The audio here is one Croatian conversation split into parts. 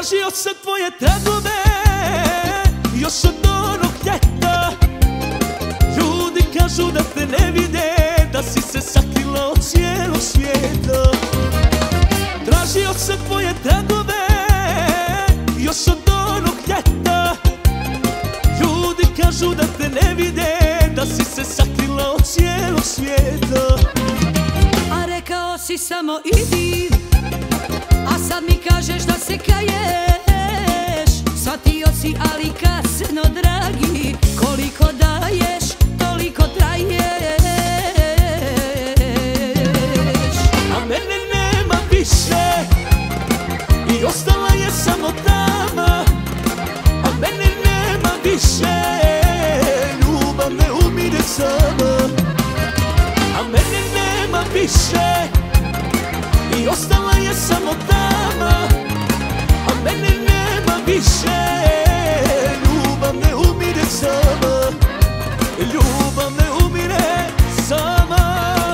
Tražio sam tvoje tragove još od onog ljeta. Ljudi kažu da te ne vide, da si se sakrila od cijelog svijeta. Tražio sam tvoje tragove još od onog ljeta. Ljudi kažu da te ne vide, da si se sakrila od cijelog svijeta. A rekao si samo idi, a sad mi kažeš da se kaješ. Shvatio si, ali kasno dragi, koliko daješ, toliko traješ. A mene nema više i ostala je samo tama. A mene nema više, ljubav ne umire sama. A mene nema više i ostala je samo tama. A mene nema više, ljubav ne umire sama. Ljubav ne umire sama.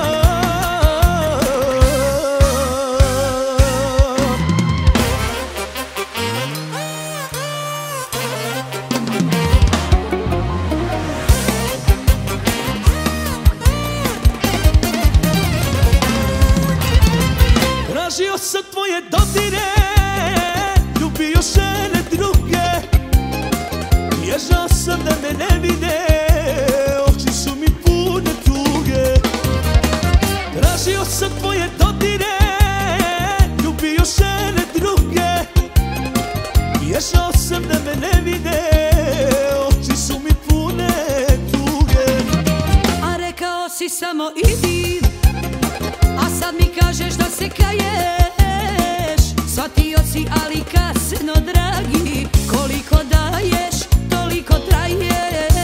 Tražio sam tvoje dodire, ljubio žene druge. Bježao sam da me ne vide, oči su mi pune tuge. Tražio sam tvoje dodire, ljubio žene druge. Bježao sam da me ne vide, oči su mi pune tuge. A rekao si samo idi, a sad mi kažeš da se kaješ. Shvatio si, ali kasno dragi, koliko daješ, toliko traješ.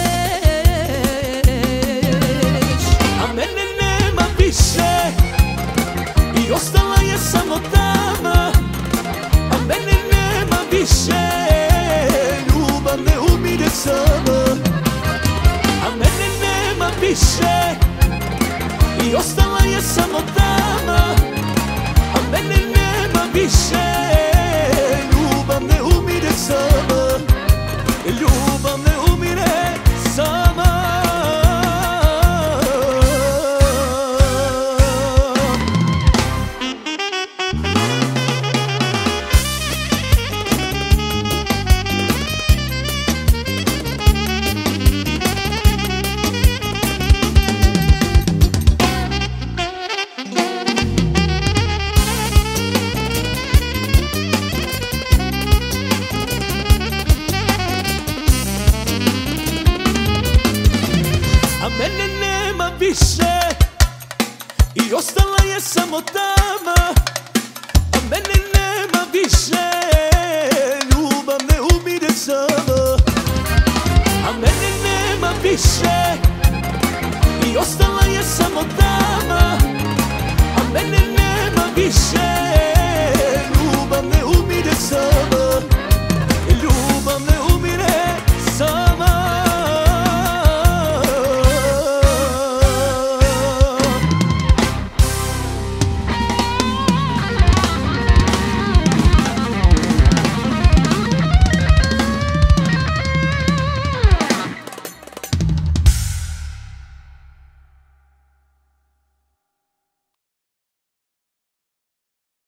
A mene nema više i ostala je samo tama. A mene nema više, ljubav ne umire sama. A mene nema više i ostala je samo tama. A mene nema više, ljubav ne umire sama. Ljubav ne umire sama. A mene nema više i ostala je samo tama. A mene nema više, ljubav ne umire sama. A mene nema više i ostala je samo tama. A mene nema više,